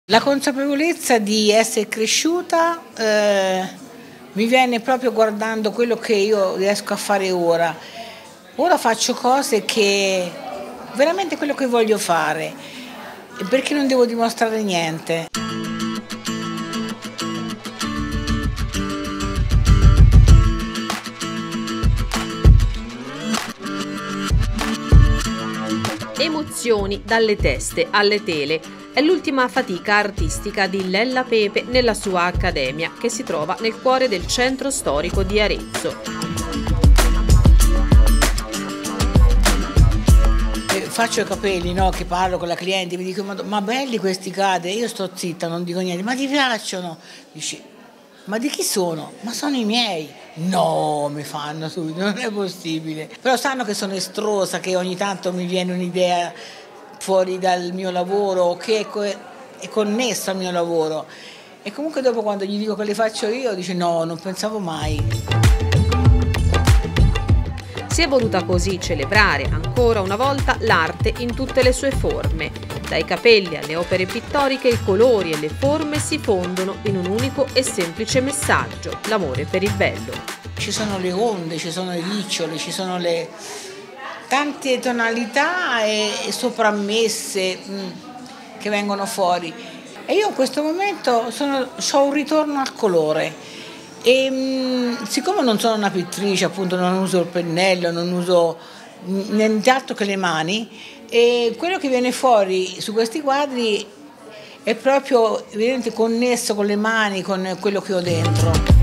La consapevolezza di essere cresciuta mi viene proprio guardando quello che io riesco a fare ora. Ora faccio cose che veramente quello che voglio fare, perché non devo dimostrare niente. Emozioni dalle teste alle tele è l'ultima fatica artistica di Lella Pepe nella sua accademia, che si trova nel cuore del centro storico di Arezzo. Faccio i capelli, no? Che parlo con la cliente, mi dico ma belli questi cadri, io sto zitta, non dico niente, ma ti piacciono? Dici, ma di chi sono? Ma sono i miei. No, mi fanno subito, non è possibile. Però sanno che sono estrosa, che ogni tanto mi viene un'idea fuori dal mio lavoro, che è connessa al mio lavoro. E comunque dopo quando gli dico che le faccio io, dice no, non pensavo mai. Si è voluta così celebrare ancora una volta l'arte in tutte le sue forme. Dai capelli alle opere pittoriche i colori e le forme si fondono in un unico e semplice messaggio: l'amore per il bello. Ci sono le onde, ci sono i riccioli, ci sono le tante tonalità e soprammesse che vengono fuori. E io in questo momento ho un ritorno al colore. E siccome non sono una pittrice, appunto non uso il pennello, non uso nient'altro che le mani, e quello che viene fuori su questi quadri è proprio evidente connesso con le mani, con quello che ho dentro.